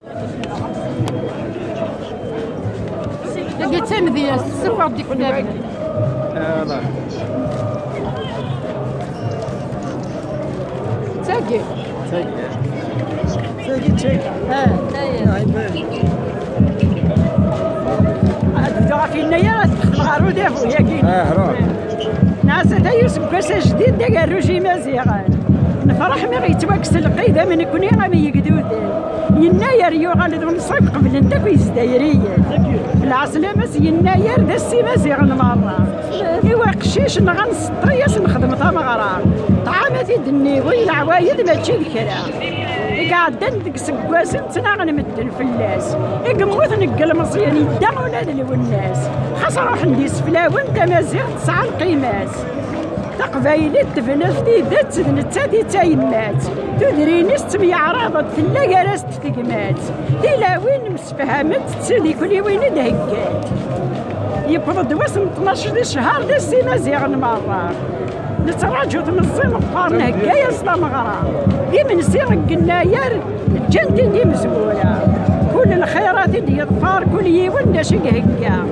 لقيت مذيع السفر ديك النبي. تاقي فينا يا تخلعرو دافو ياكين ناس هذا يوسف كاسه جديد دا الروجي مزيغان نفرح مي غيتواكس القيده من كوني غامي يقدود يناير يغالد ونصيب قبل انت كويس دايريه العسلامس يناير دا السي مزيغان مره ايوا قشيش غنسطرياس نخدم تمغرا طعاماتي دنيوي العوايد ماشي الكرا قاعد ندق سكواس نتنا غنمد الفلاس قموت نقل مزيان يدا ولاد الناس خاص روح ندي سفلا وانت مازيغ تسعى القيمات تقبايلي تفنفتي ذات تدنتا دي تايمات تدري نست عراضة تلا راست تقمات إلا وين مسفهمت تسدي كل وين دهقات يفرض واسم 12 دي شهر دي السي مزيغ مرة نتراجعو تنظيم مقارنة هكايا صلا مغرا دي من سير القناير الجنة دي مزبولة كل الخيرات دي يظفار كل يونا شق هكا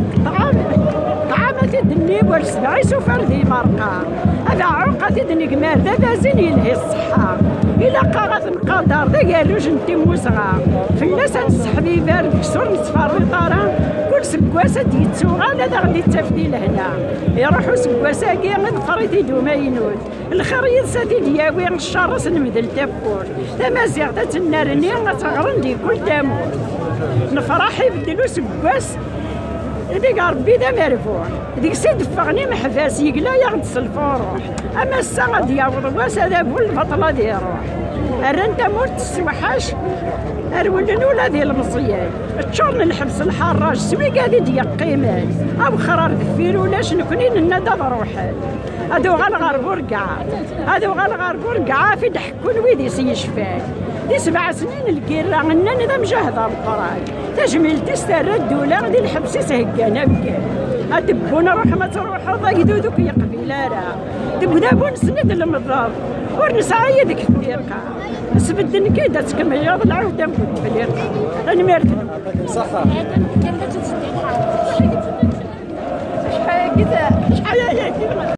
طعامات الدنيا والسبعي سفر ذي مرقا هذا عرقة دني قمار ذا بازين يلهي الصحة إلا قاغت نقدر ذا قالو جنتي موسغا فلاسا نسحبي بارد كسور نصفر طارا كل سكواسة ديتسوغا لا ذا غدي تفدي لهنا يروحو سكواسة كي غنفريتي دوما ينود الخريط ساتي دياوي الشرس نمدل تابور تمازيغ ذات النارني غتغرن دي كل دامور نفرح يبدلو سكواس ديك ربي دا مرفوع ديك سيد فغني محفاس يقلا يغدس الفروح اما الساعه ديال واس هذا بول البطله دي روح ارنت موت السوحاش ارولن ولادي ديال المصيان تشورن الحبس الحراج سوي قاعد ديال قيمان او خرار دفير ولاش نكونين الندى روحان هادو غالغربو ركع هادو غالغربو ركع في ضحكون ويدي سيشفان دي 7 سنين الكيرا عنا نظام جاهدة القراي تجميل تسترى الدولة غادي الحبس سهكانا بكان هدبونا روح ما تروحو ضايدو دوك يقبيلا راه دبنا نسند المضاد ورنسعى يدك الفريقة سبدن كيدا تكمل العودة نكون الفريقة راني مرتب صحة شحال كذا شحال